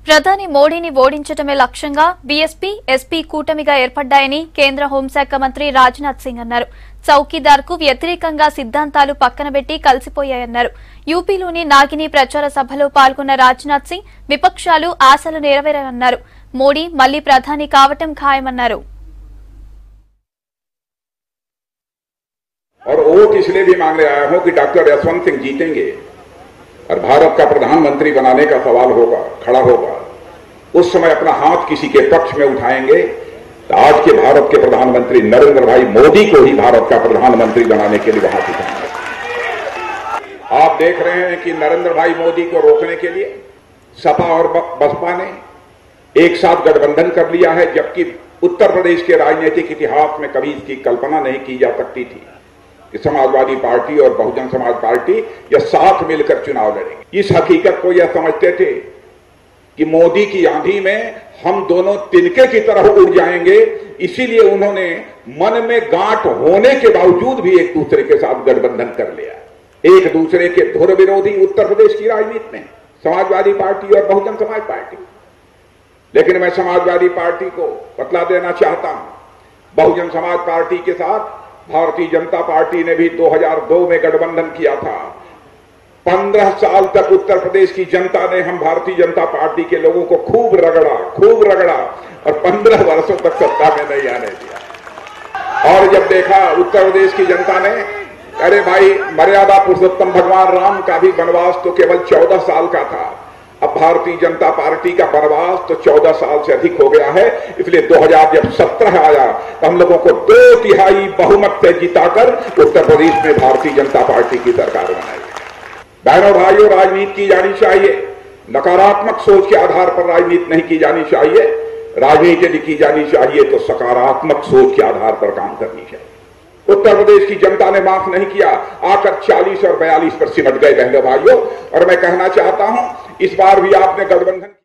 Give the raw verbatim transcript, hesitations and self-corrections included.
ప్రధాని మోడీని ఓడించడమే లక్ష్యంగా బీఎస్పీ ఎస్పీ కూటమిగా ఏర్పడ్డాయని కేంద్ర హోంశాఖ మంత్రి రాజ్నాథ్ సింగ్ అన్నారు. చౌకీదార్కు వ్యతిరేకంగా సిద్ధాంతాలు పక్కనబెట్టి కలిసిపోయాయన్నారు. యూపీలోని నాగిని ప్రచార సభలో పాల్గొన్న రాజ్నాథ్ సింగ్ విపక్షాలు ఆశలు నెరవేరాయన్నారు. మోడీ మళ్లీ ప్రధాని కావటం ఖాయమన్నారు. और वोट इसलिए भी मांगने आया हूं कि डॉक्टर यशवंत सिंह जीतेंगे और भारत का प्रधानमंत्री बनाने का सवाल होगा खड़ा होगा। उस समय अपना हाथ किसी के पक्ष में उठाएंगे तो आज के भारत के प्रधानमंत्री नरेंद्र भाई मोदी को ही भारत का प्रधानमंत्री बनाने के लिए वहां उठाएंगे। आप देख रहे हैं कि नरेंद्र भाई मोदी को रोकने के लिए सपा और बसपा ने एक साथ गठबंधन कर लिया है, जबकि उत्तर प्रदेश के राजनीतिक इतिहास में कभी इसकी कल्पना नहीं की जा सकती थी कि समाजवादी पार्टी और बहुजन समाज पार्टी यह साथ मिलकर चुनाव लड़ेंगे। इस हकीकत को यह समझते थे कि मोदी की आंधी में हम दोनों तिनके की तरह उड़ जाएंगे, इसीलिए उन्होंने मन में गांठ होने के बावजूद भी एक दूसरे के साथ गठबंधन कर लिया। एक दूसरे के धुर विरोधी उत्तर प्रदेश की राजनीति में समाजवादी पार्टी और बहुजन समाज पार्टी। लेकिन मैं समाजवादी पार्टी को बतला देना चाहता हूं, बहुजन समाज पार्टी के साथ भारतीय जनता पार्टी ने भी दो हज़ार दो में गठबंधन किया था। पंद्रह साल तक उत्तर प्रदेश की जनता ने हम भारतीय जनता पार्टी के लोगों को खूब रगड़ा खूब रगड़ा और पंद्रह वर्षों तक सत्ता में नहीं आने दिया। और जब देखा उत्तर प्रदेश की जनता ने, अरे भाई मर्यादा पुरुषोत्तम भगवान राम का भी वनवास तो केवल चौदह साल का था, अब भारतीय जनता पार्टी का वनवास तो चौदह साल से अधिक हो गया है, इसलिए दो हज़ार जब सत्रह आया तो हम लोगों को दो तिहाई बहुमत से जिताकर उत्तर प्रदेश में भारतीय जनता पार्टी की सरकार बनाई। बहनों भाइयों, राजनीति की जानी चाहिए, नकारात्मक सोच के आधार पर राजनीति नहीं की जानी चाहिए। राजनीति यदि की जानी चाहिए तो सकारात्मक सोच के आधार पर काम करनी चाहिए। उत्तर प्रदेश की जनता ने माफ नहीं किया, आकर चालीस और बयालीस पर सिमट गए बहनों भाइयों। और मैं कहना चाहता हूं, इस बार भी आपने गठबंधन